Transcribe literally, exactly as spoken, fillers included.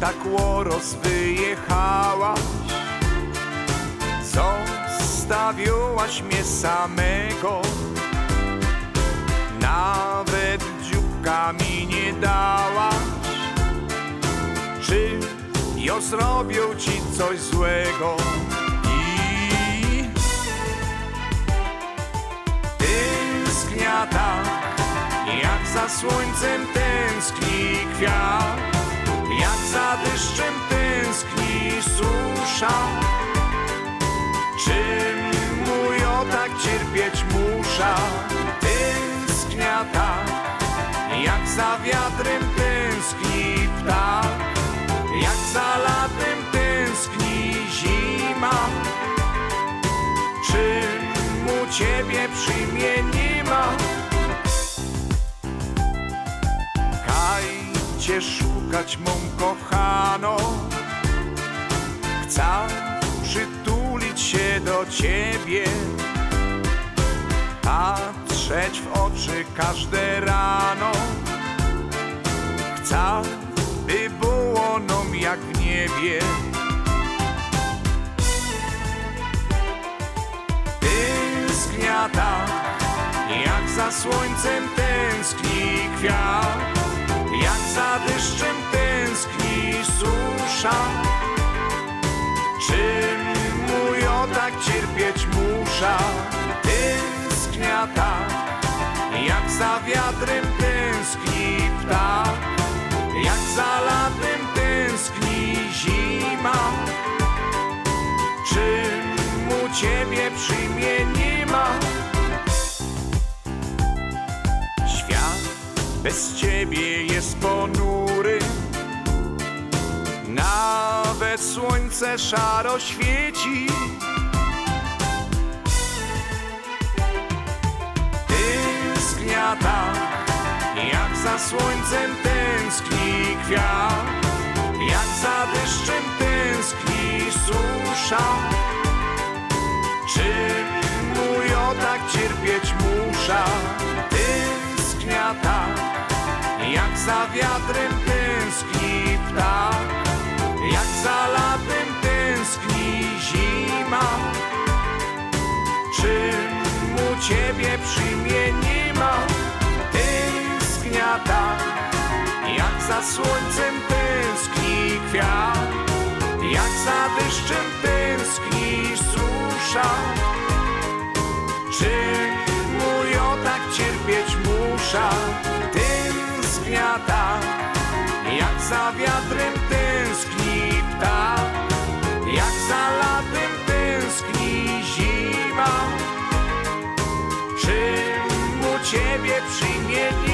tak łoros wyjechałaś, zostawiłaś mnie samego, nawet dzióbka mi nie dałaś. Czy ja zrobił ci coś złego? I tęsknia tak, jak za słońcem tęskni kwiat, jak za deszczem tęskni susza. Czemu ja tak cierpieć muszę? Tęsknia tak, jak za wiatrem tęskni ptak, jak za latem tęskni zima. Czemu ciebie przy mnie nie ma? Kajcie szukać mą kochaną, chcę przytulić się do ciebie, patrzeć w oczy każde rano. Chcę, by było nam jak w niebie. Tęsknia tak, jak za słońcem tęskni kwiat, jak za deszczem tęskni susza. Czemu ja tak cierpieć muszę? Tęsknia tak, jak za wiatrem tęskni ptak, jak za latem tęskni zima. Czemu ciebie przy mnie nie ma? Świat bez ciebie jest ponury, nawet słońce szaro świeci. Tęsknia tak, jak za słońcem tęskni kwiat, jak za deszczem tęskni susza. Czemu ja tak cierpieć muszę? Tęsknia tak, jak za wiatrem tęskni ptak, jak za latem tęskni zima. Czemu ciebie przy mnie nie ma? Tęsknia tak, jak za słońcem tęskni kwiat, jak za deszczem tęskni susza. Czemu ja tak cierpieć muszę? Tęsknia tak, jak za wiatrem tęskni ptak, jak za latem tęskni zima. Czemu ciebie przy mnie nie